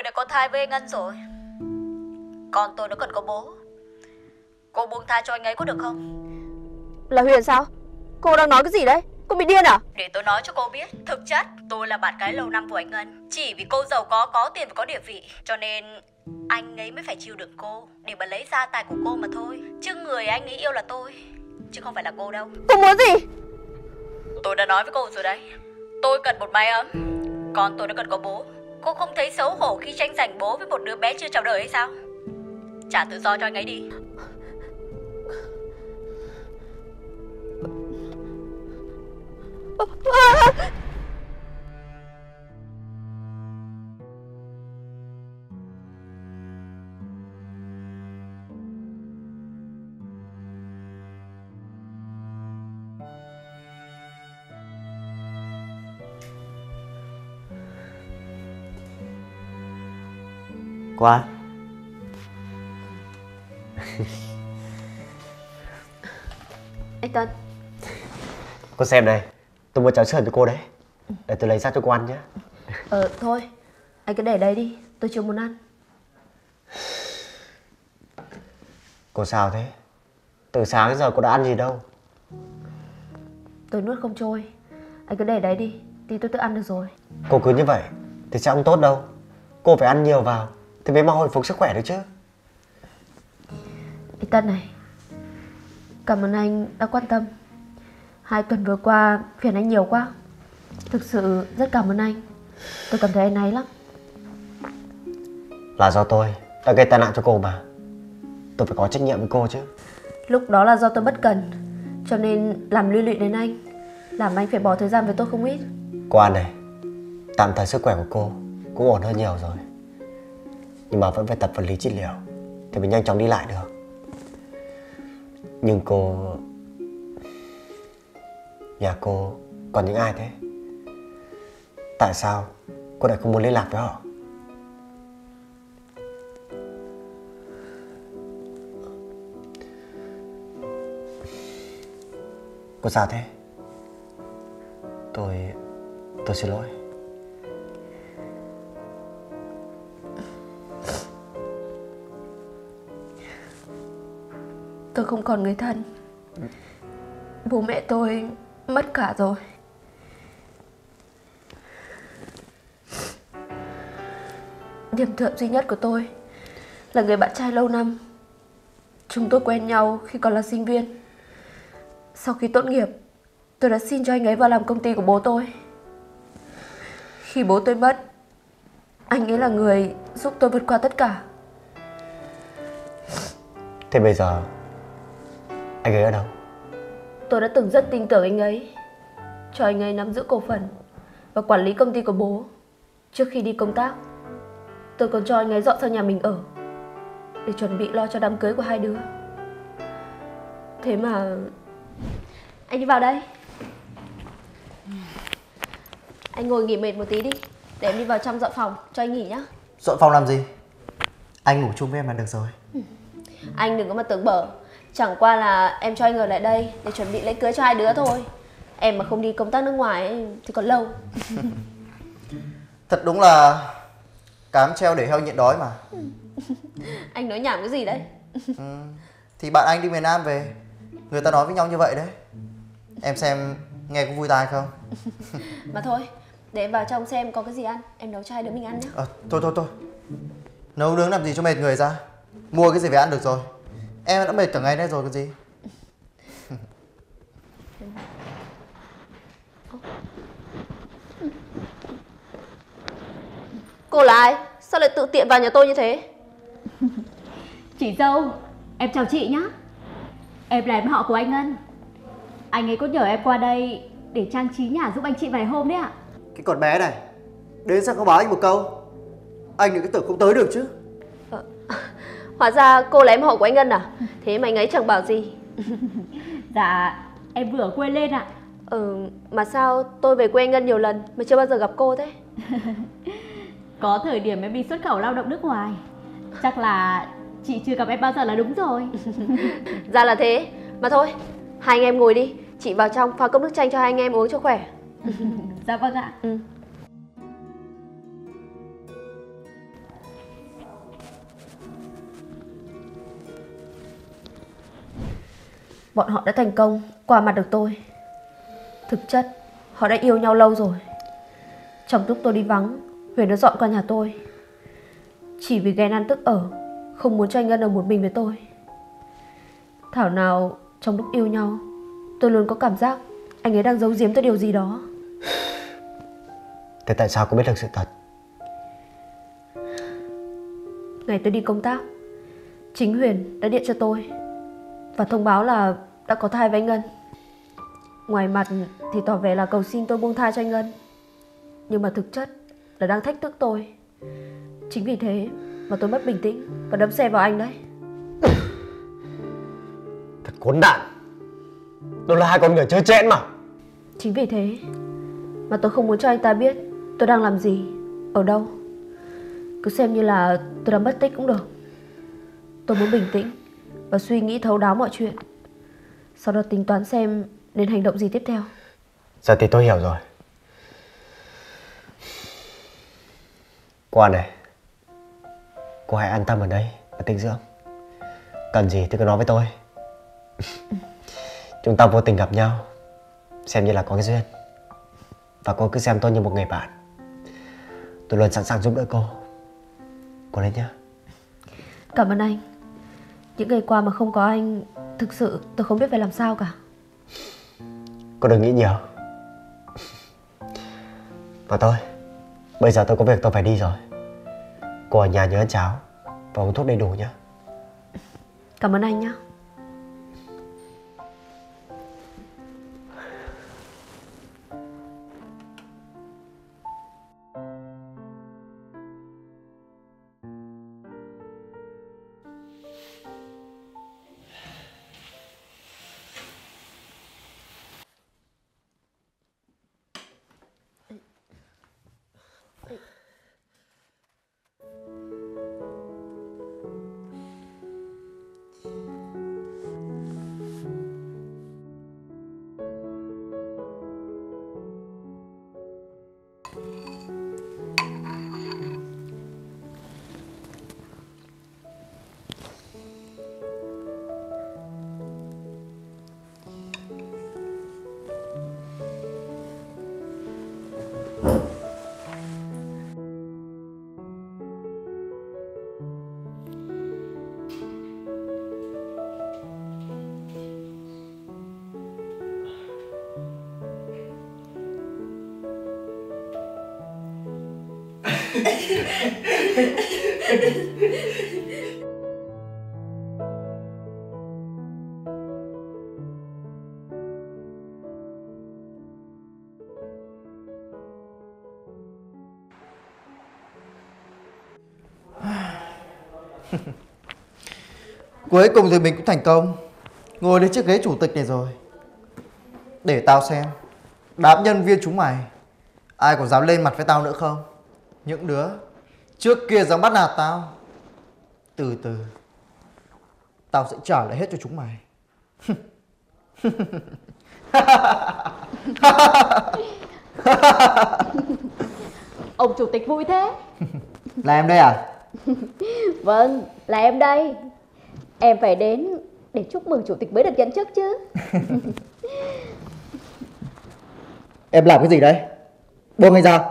đã có thai với anh Ngân rồi. Con tôi nó cần có bố. Cô buông tha cho anh ấy có được không? Là Huyền sao? Cô đang nói cái gì đấy? Cô bị điên à? Để tôi nói cho cô biết, thực chất tôi là bạn gái lâu năm của anh Ngân. Chỉ vì cô giàu có tiền và có địa vị, cho nên anh ấy mới phải chịu đựng cô để mà lấy gia tài của cô mà thôi. Chứ người anh ấy yêu là tôi, chứ không phải là cô đâu. Cô muốn gì? Tôi đã nói với cô rồi đấy, tôi cần một mái ấm. Con tôi nó cần có bố. Cô không thấy xấu hổ khi tranh giành bố với một đứa bé chưa chào đời hay sao? Trả tự do cho anh ấy đi. Qua. Anh Tân. Cô xem này, tôi mua cháo sườn cho cô đấy. Để tôi lấy ra cho cô ăn nhé. Thôi, anh cứ để đấy đi, tôi chưa muốn ăn. Cô sao thế? Từ sáng đến giờ cô đã ăn gì đâu. Tôi nuốt không trôi. Anh cứ để đấy đi, tí tôi tự ăn được rồi. Cô cứ như vậy thì sẽ không tốt đâu. Cô phải ăn nhiều vào thì mới mau hồi phục sức khỏe được chứ. Anh Tân này, cảm ơn anh đã quan tâm. 2 tuần vừa qua phiền anh nhiều quá. Thực sự rất cảm ơn anh. Tôi cảm thấy áy náy lắm. Là do tôi đã gây tai nạn cho cô mà. Tôi phải có trách nhiệm với cô chứ. Lúc đó là do tôi bất cần, cho nên làm liên lụy đến anh, làm anh phải bỏ thời gian với tôi không ít. Cô An này, tạm thời sức khỏe của cô cũng ổn hơn nhiều rồi, nhưng mà vẫn phải tập vật lý trị liệu thì mới nhanh chóng đi lại được. Nhưng cô... Nhà cô còn những ai thế? Tại sao cô lại không muốn liên lạc với họ? Cô sao thế? Tôi xin lỗi. Tôi không còn người thân. Bố mẹ tôi mất cả rồi. Điểm tựa duy nhất của tôi là người bạn trai lâu năm. Chúng tôi quen nhau khi còn là sinh viên. Sau khi tốt nghiệp, tôi đã xin cho anh ấy vào làm công ty của bố tôi. Khi bố tôi mất, anh ấy là người giúp tôi vượt qua tất cả. Thế bây giờ anh ấy ở đâu? Tôi đã từng rất tin tưởng anh ấy, cho anh ấy nắm giữ cổ phần và quản lý công ty của bố. Trước khi đi công tác, tôi còn cho anh ấy dọn sang nhà mình ở để chuẩn bị lo cho đám cưới của 2 đứa. Thế mà... Anh đi vào đây. Anh ngồi nghỉ mệt một tí đi, để em đi vào trong dọn phòng cho anh nghỉ nhá. Dọn phòng làm gì? Anh ngủ chung với em là được rồi. Anh đừng có mà tưởng bở. Chẳng qua là em cho anh ở lại đây để chuẩn bị lễ cưới cho 2 đứa thôi. Em mà không đi công tác nước ngoài ấy, thì còn lâu. Thật đúng là cám treo để heo nhịn đói mà. Anh nói nhảm cái gì đấy? Thì bạn anh đi miền Nam về, người ta nói với nhau như vậy đấy. Em xem nghe có vui tai không? Mà thôi, để em vào trong xem có cái gì ăn. Em nấu cho 2 đứa mình ăn nhé. Thôi nấu nướng làm gì cho mệt người ra. Mua cái gì về ăn được rồi. Em đã mệt cả ngày nay rồi còn gì. Cô là ai? Sao lại tự tiện vào nhà tôi như thế? Chị dâu, em chào chị nhá. Em là em họ của anh Ngân. Anh ấy có nhờ em qua đây để trang trí nhà giúp anh chị vài hôm đấy ạ. Cái con bé này, đến sao không báo anh một câu? Anh đừng cái tưởng không tới được chứ. Hóa ra cô là em họ của anh Ngân à? Thế mà anh ấy chẳng bảo gì. Dạ, em vừa ở quê lên ạ. Mà sao tôi về quê anh Ngân nhiều lần mà chưa bao giờ gặp cô thế? Có thời điểm em đi xuất khẩu lao động nước ngoài. Chắc là chị chưa gặp em bao giờ là đúng rồi. Ra là thế. Mà thôi, 2 anh em ngồi đi. Chị vào trong pha cốc nước chanh cho 2 anh em uống cho khỏe. Dạ vâng ạ. bọn họ đã thành công qua mặt được tôi. Thực chất, họ đã yêu nhau lâu rồi. Trong lúc tôi đi vắng, Huyền đã dọn qua nhà tôi. Chỉ vì ghen ăn tức ở, không muốn cho anh Ngân ở một mình với tôi. Thảo nào trong lúc yêu nhau, tôi luôn có cảm giác anh ấy đang giấu giếm tôi điều gì đó. Thế tại sao cô biết được sự thật? Ngày tôi đi công tác, chính Huyền đã điện cho tôi và thông báo là đã có thai với anh Ngân. Ngoài mặt thì tỏ vẻ là cầu xin tôi buông tha cho anh Ngân, nhưng mà thực chất là đang thách thức tôi. Chính vì thế mà tôi mất bình tĩnh và đâm xe vào anh đấy. Thật khốn nạn. Đó là hai con người chơi chẽn mà. Chính vì thế mà tôi không muốn cho anh ta biết tôi đang làm gì, ở đâu. Cứ xem như là tôi đang mất tích cũng được. Tôi muốn bình tĩnh và suy nghĩ thấu đáo mọi chuyện, sau đó tính toán xem nên hành động gì tiếp theo. Giờ thì tôi hiểu rồi. Qua này, cô hãy an tâm ở đây và tĩnh dưỡng. Cần gì thì cứ nói với tôi. Chúng ta vô tình gặp nhau, xem như là có cái duyên. Và cô cứ xem tôi như một người bạn. Tôi luôn sẵn sàng giúp đỡ cô. Cô lên nhá. Cảm ơn anh. Những ngày qua mà không có anh, thực sự tôi không biết phải làm sao cả. Cô đừng nghĩ nhiều. Và tôi, bây giờ tôi có việc tôi phải đi rồi. Cô ở nhà nhớ ăn cháo và uống thuốc đầy đủ nhé. Cảm ơn anh nhé. Cuối cùng thì mình cũng thành công, ngồi lên chiếc ghế chủ tịch này rồi. Để tao xem đám nhân viên chúng mày ai còn dám lên mặt với tao nữa không. Những đứa trước kia dám bắt nạt tao, từ từ tao sẽ trả lại hết cho chúng mày. Ông chủ tịch vui thế. Là em đây à? Vâng, là em đây. Em phải đến để chúc mừng chủ tịch mới được nhận chức chứ. Em làm cái gì đấy? Buông anh ra.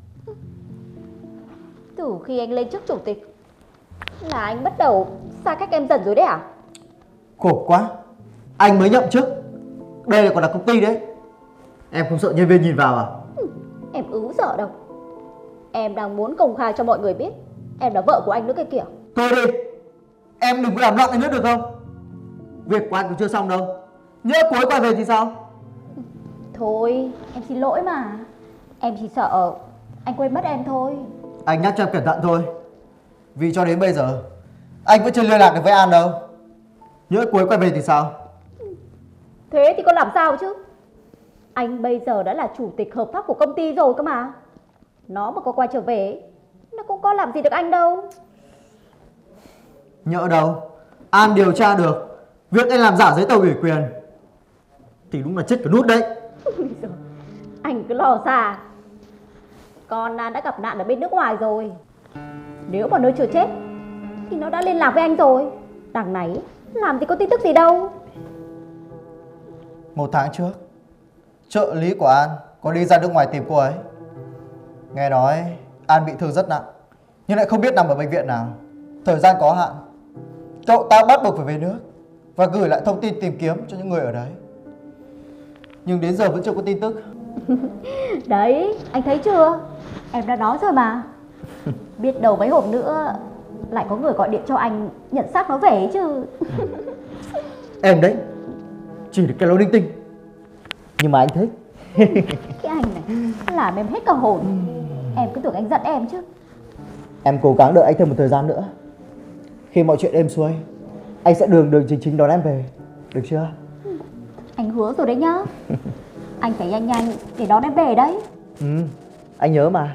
Từ khi anh lên chức chủ tịch là anh bắt đầu xa cách em dần rồi đấy à? Khổ quá, anh mới nhậm chức, đây là còn là công ty đấy. Em không sợ nhân viên nhìn vào à? Em sợ đâu. Em đang muốn công khai cho mọi người biết em là vợ của anh nữa kia kìa. Thôi đi, em đừng có làm loạn lên nữa được không? Việc của anh cũng chưa xong đâu, nhỡ cuối quay về thì sao? Thôi, em xin lỗi mà. Em chỉ sợ anh quên mất em thôi. Anh nhắc cho em cẩn thận thôi, vì cho đến bây giờ anh vẫn chưa liên lạc được với An đâu. Nhỡ cuối quay về thì sao? Thế thì có làm sao chứ? Anh bây giờ đã là chủ tịch hợp pháp của công ty rồi cơ mà. Nó mà có quay trở về, nó cũng có làm gì được anh đâu. Nhỡ đâu An điều tra được việc anh làm giả giấy tờ ủy quyền thì đúng là chết cả nút đấy. Anh cứ lo xa. Con An đã gặp nạn ở bên nước ngoài rồi. Nếu mà nó chưa chết thì nó đã liên lạc với anh rồi. Đằng này làm gì có tin tức gì đâu. 1 tháng trước, trợ lý của An có đi ra nước ngoài tìm cô ấy. Nghe nói An bị thương rất nặng, nhưng lại không biết nằm ở bệnh viện nào. Thời gian có hạn, cậu ta bắt buộc phải về nước và gửi lại thông tin tìm kiếm cho những người ở đấy. Nhưng đến giờ vẫn chưa có tin tức. Đấy, anh thấy chưa? Em đã nói rồi mà. Biết đâu mấy hôm nữa lại có người gọi điện cho anh nhận xác nó về ấy chứ. Em đấy, chỉ được cái lối linh tinh, nhưng mà anh thích. Cái anh này làm em hết cả hồn. Em cứ tưởng anh giận em chứ. Em cố gắng đợi anh thêm một thời gian nữa. Khi mọi chuyện êm xuôi, anh sẽ đường chính đón em về, được chưa? Anh hứa rồi đấy nhá. Anh phải nhanh nhanh để đón em về đấy. Anh nhớ mà.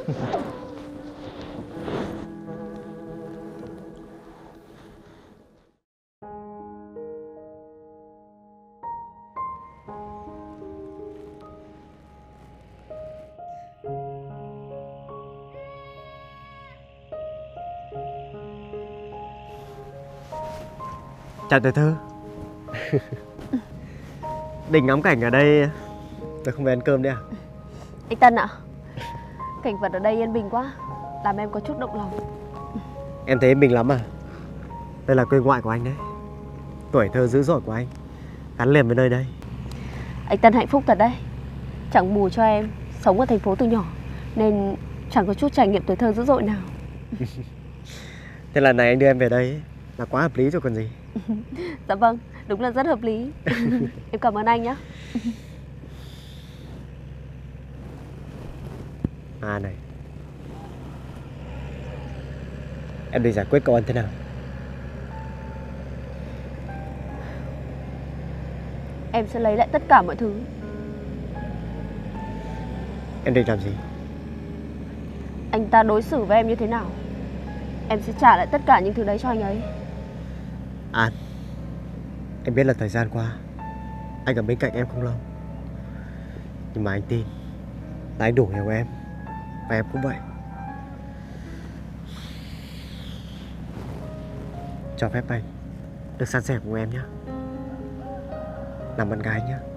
Chào Tuổi Thơ. Định ngắm cảnh ở đây, tôi không về ăn cơm đi à? Anh Tân ạ, cảnh vật ở đây yên bình quá, làm em có chút động lòng. Em thấy em bình lắm à? Đây là quê ngoại của anh đấy. Tuổi thơ dữ dội của anh gắn liền với nơi đây. Anh Tân hạnh phúc thật đấy. Chẳng bù cho em sống ở thành phố từ nhỏ nên chẳng có chút trải nghiệm tuổi thơ dữ dội nào. Thế lần này anh đưa em về đây là quá hợp lý rồi còn gì. Dạ vâng, đúng là rất hợp lý. Em cảm ơn anh nhé. À này, em định giải quyết cậu Ân thế nào? Em sẽ lấy lại tất cả mọi thứ. Em định làm gì? Anh ta đối xử với em như thế nào, em sẽ trả lại tất cả những thứ đấy cho anh ấy. An, em biết là thời gian qua anh ở bên cạnh em không lâu, nhưng mà anh tin là anh đủ hiểu em, và em cũng vậy. Cho phép anh được san sẻ cùng em nhé, làm bạn gái nhé.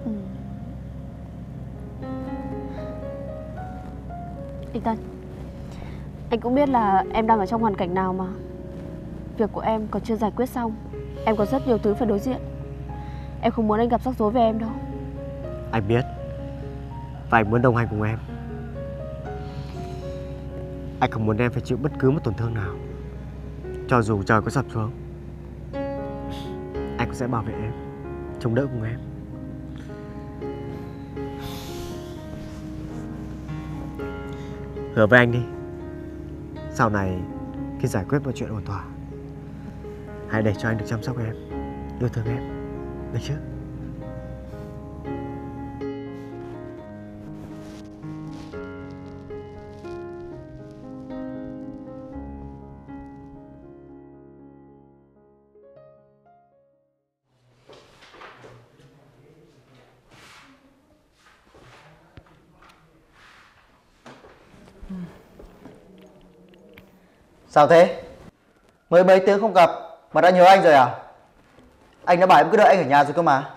Anh Tân, anh cũng biết là em đang ở trong hoàn cảnh nào mà. Việc của em còn chưa giải quyết xong, em có rất nhiều thứ phải đối diện. Em không muốn anh gặp rắc rối với em đâu. Anh biết, và anh muốn đồng hành cùng em. Anh không muốn em phải chịu bất cứ một tổn thương nào. Cho dù trời có sập xuống, anh cũng sẽ bảo vệ em, chống đỡ cùng em. Hứa với anh đi, sau này khi giải quyết mọi chuyện ổn thỏa, hãy để cho anh được chăm sóc em, yêu thương em, được chứ? Sao thế? Mới mấy tiếng không gặp mà đã nhớ anh rồi à? Anh đã bảo em cứ đợi anh ở nhà rồi cơ mà.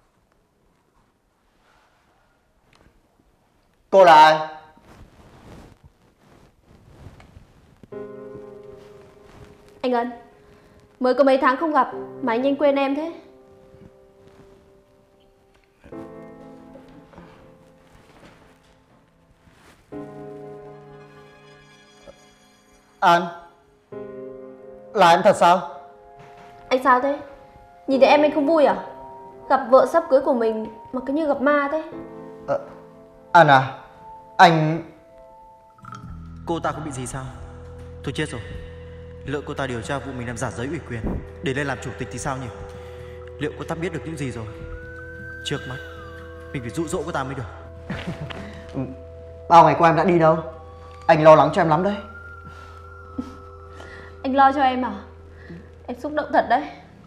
Cô là ai? Anh Ân, mới có mấy tháng không gặp mà anh nhanh quên em thế. An, là em thật sao? Anh sao thế? Nhìn thấy em anh không vui à? Gặp vợ sắp cưới của mình mà cứ như gặp ma thế. An à, anh... Cô ta có bị gì sao? Thôi chết rồi. Liệu cô ta điều tra vụ mình làm giả giấy ủy quyền để lên làm chủ tịch thì sao nhỉ? Liệu cô ta biết được những gì rồi? Trước mắt mình phải dụ dỗ cô ta mới được. Bao ngày qua em đã đi đâu? Anh lo lắng cho em lắm đấy. Anh lo cho em à? Em xúc động thật đấy.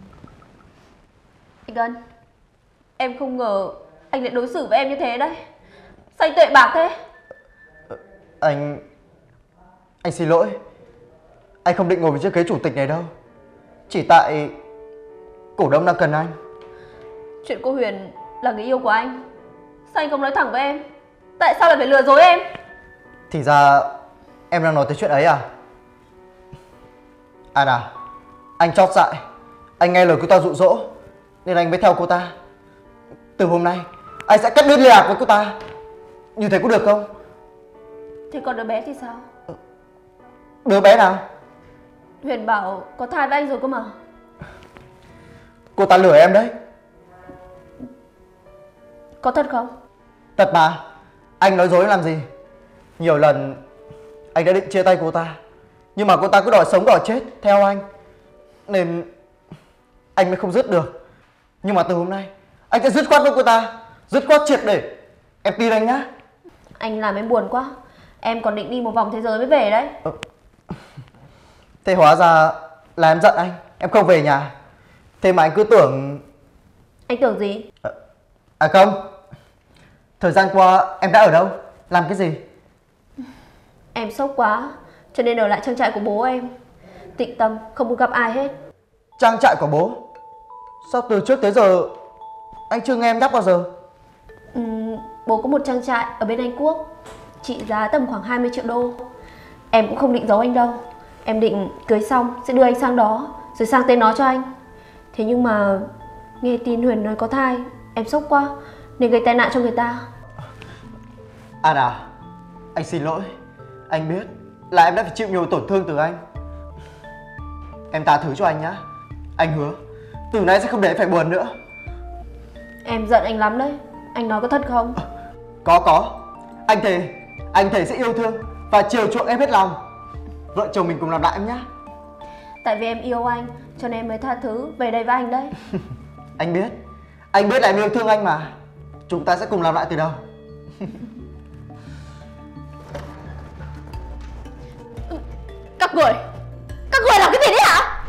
Anh Ân, em không ngờ anh lại đối xử với em như thế đấy. Sao anh tệ bạc thế? Anh xin lỗi. Anh không định ngồi về chiếc ghế chủ tịch này đâu. Chỉ tại cổ đông đang cần anh. Chuyện cô Huyền là người yêu của anh. Sao anh không nói thẳng với em? Tại sao lại phải lừa dối em? Thì ra em đang nói tới chuyện ấy à? An à, anh chót dại, anh nghe lời cô ta dụ dỗ nên anh mới theo cô ta. Từ hôm nay anh sẽ cắt đứt liên lạc với cô ta. Như thế có được không? Thế còn đứa bé thì sao? Đứa bé nào? Huyền bảo có thai với anh rồi cơ mà. Cô ta lừa em đấy. Có thật không? Thật mà, anh nói dối làm gì? Nhiều lần anh đã định chia tay cô ta, nhưng mà cô ta cứ đòi sống đòi chết theo anh, nên anh mới không dứt được. Nhưng mà từ hôm nay anh sẽ dứt khoát với cô ta, dứt khoát triệt để. Em tin anh nhá. Anh làm em buồn quá. Em còn định đi một vòng thế giới mới về đấy. Thế hóa ra là em giận anh, em không về nhà. Thế mà anh cứ tưởng... Anh tưởng gì? À không, thời gian qua em đã ở đâu, làm cái gì? Em sốc quá, cho nên ở lại trang trại của bố em. Tịnh tâm, không muốn gặp ai hết. Trang trại của bố? Sao từ trước tới giờ anh chưa nghe em nhắc bao giờ? Bố có một trang trại ở bên Anh Quốc, trị giá tầm khoảng 20 triệu đô. Em cũng không định giấu anh đâu. Em định cưới xong sẽ đưa anh sang đó, rồi sang tên nó cho anh. Thế nhưng mà nghe tin Huyền nói có thai, em sốc quá nên gây tai nạn cho người ta. An à, anh xin lỗi. Anh biết là em đã phải chịu nhiều tổn thương từ anh. Em tha thứ cho anh nhá. Anh hứa từ nay sẽ không để em phải buồn nữa. Em giận anh lắm đấy. Anh nói có thật không? Có. Anh thề sẽ yêu thương và chiều chuộng em hết lòng. Vợ chồng mình cùng làm lại em nhá. Tại vì em yêu anh cho nên em mới tha thứ về đây với anh đấy. Anh biết là em yêu thương anh mà. Chúng ta sẽ cùng làm lại từ đầu. Các người làm cái gì đấy hả?